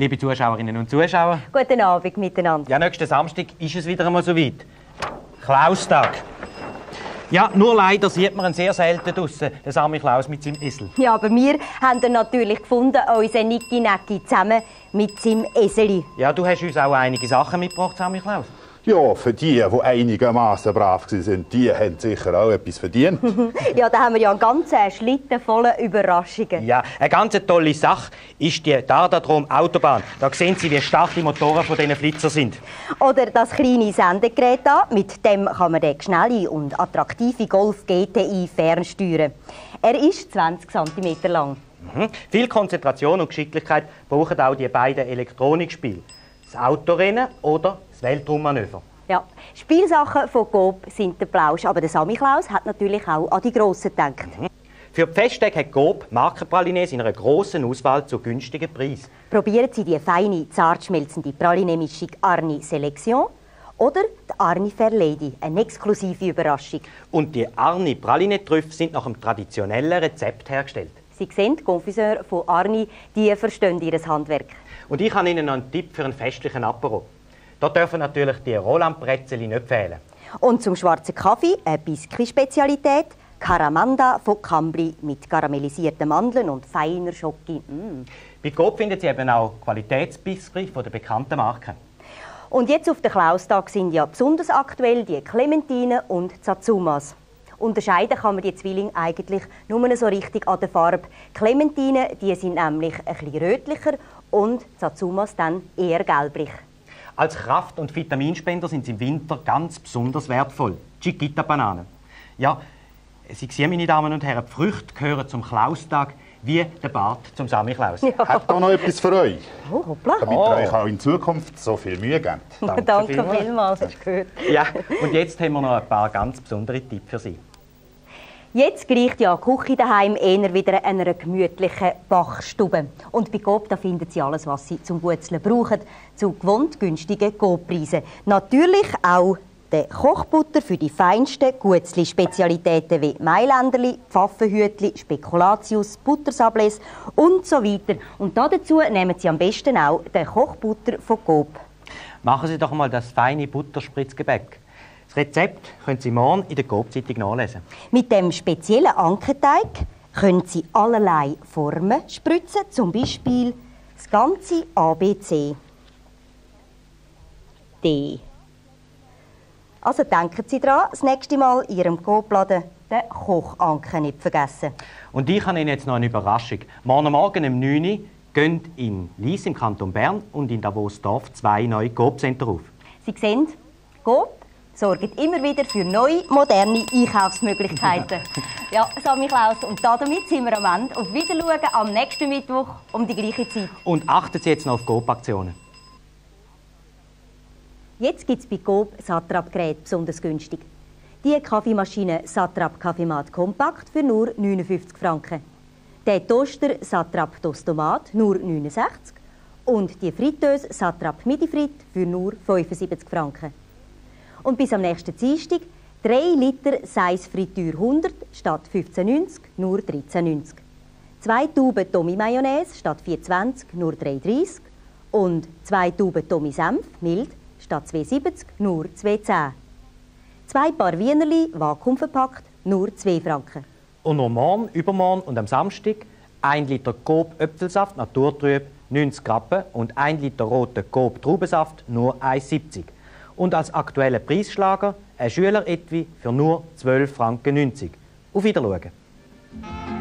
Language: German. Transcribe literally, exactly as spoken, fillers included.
Liebe Zuschauerinnen und Zuschauer. Guten Abend miteinander. Ja, nächsten Samstag ist es wieder einmal so weit. Klaustag. Ja, nur leider sieht man ihn sehr selten draussen, den Sammy Klaus mit seinem Esel. Ja, aber wir haben ihn natürlich gefunden, unseren Niki Necki, zusammen mit seinem Eseli. Ja, du hast uns auch einige Sachen mitgebracht, Sammy Klaus. Ja, für die, die einigermaßen brav waren, die haben sicher auch etwas verdient. Ja, da haben wir ja einen ganzen Schlitten voller Überraschungen. Ja, eine ganz tolle Sache ist die Dardadrom Autobahn. Da sehen Sie, wie stark die Motoren von diesen Flitzer sind. Oder das kleine Sendegerät da, mit dem kann man den schnelle und attraktive Golf G T I fernsteuern. Er ist zwanzig Zentimeter lang. Mhm. Viel Konzentration und Geschicklichkeit brauchen auch die beiden Elektronikspiele. Das Autorennen oder das Weltraummanöver. Ja, Spielsachen von Coop sind der Plausch, aber der Sammy Klaus hat natürlich auch an die Grossen gedacht. Mhm. Für die Festtage hat Coop Markenpralines in einer grossen Auswahl zu günstigen Preisen. Probieren Sie die feine, zart schmelzende Praline-Mischung Arni Selection oder die Arni Fairlady, eine exklusive Überraschung. Und die Arni Praline-Trüffel sind nach dem traditionellen Rezept hergestellt. Sie sehen, die Konfiseur von Arni, die verstehen ihr Handwerk. Und ich habe Ihnen noch einen Tipp für einen festlichen Apero. Da dürfen natürlich die Roland-Bretzeli nicht fehlen. Und zum schwarzen Kaffee eine Biskuit-Spezialität, Caramanda von Cambly mit karamellisierten Mandeln und feiner Schoki. Mm. Bei Coop finden Sie eben auch Qualitätsbiskuit von der bekannten Marken. Und jetzt auf den Klaustag sind ja besonders aktuell die Clementinen und Satsumas. Unterscheiden kann man die Zwillinge eigentlich nur so richtig an der Farbe. Clementinen, die sind nämlich ein bisschen rötlicher und Satsumas dann eher gelblich. Als Kraft- und Vitaminspender sind sie im Winter ganz besonders wertvoll. Chiquita-Bananen. Ja, Sie sehen, meine Damen und Herren, die Früchte gehören zum Klaustag wie der Bart zum Sammy Klaus. Ja. Habt ihr noch etwas für euch? Oh, hoppla. Damit oh. ihr euch auch in Zukunft so viel Mühe gebt. Danke, Danke vielmals. vielmals, hast du gehört. Ja, und jetzt haben wir noch ein paar ganz besondere Tipps für Sie. Jetzt gleicht ja die Küche daheim eher wieder einer gemütlichen Bachstube. Und bei Coop da finden Sie alles, was Sie zum Gutzeln brauchen, zu gewohnt günstigen Coop-Preisen. Natürlich auch die Kochbutter für die feinsten Gutzli-Spezialitäten wie Mailänderli, Pfaffenhütli, Spekulatius, Buttersablés und so weiter. Und dazu nehmen Sie am besten auch die Kochbutter von Coop. Machen Sie doch mal das feine Butterspritzgebäck. Das Rezept können Sie morgen in der Coop-Zeitung nachlesen. Mit dem speziellen Ankenteig können Sie allerlei Formen spritzen, zum Beispiel das ganze A B C. D. Also denken Sie daran, das nächste Mal in Ihrem Coop-Laden den Kochanken nicht vergessen. Und ich habe Ihnen jetzt noch eine Überraschung. Morgen Morgen um neun Uhr gehen in Lies im Kanton Bern und in Davos-Dorf zwei neue Coop-Center auf. Sie sehen, Coop sorgt immer wieder für neue, moderne Einkaufsmöglichkeiten. Ja, Sammy Klaus, und damit sind wir am Ende. Auf Wiedersehen am nächsten Mittwoch um die gleiche Zeit. Und achten Sie jetzt noch auf Coop-Aktionen. Jetzt gibt es bei Coop Satrap-Geräte besonders günstig. Die Kaffeemaschine Satrap Kaffeemat Kompakt für nur neunundfünfzig Franken. Der Toaster Satrap Tostomat nur neunundsechzig. Und die Fritteuse Satrap Midifrit für nur fünfundsiebzig Franken. Und bis am nächsten Dienstag drei Liter Seis Fritür hundert statt fünfzehn neunzig nur dreizehn neunzig. zwei Tuben Tommy Mayonnaise statt vier zwanzig nur drei dreißig. Und zwei Tuben Tommy Senf mild statt zwei siebzig nur zwei zehn. Zwei Paar Wienerli, vakuumverpackt, nur zwei Franken. Und noch morgen, übermorgen und am Samstag ein Liter Coop Äpfelsaft naturtrüb neunzig Rappen und ein Liter roter Coop Traubensaft nur eins siebzig. Und als aktueller Preisschlager ein Schüler-Etui für nur zwölf Franken neunzig. Auf Wiedersehen.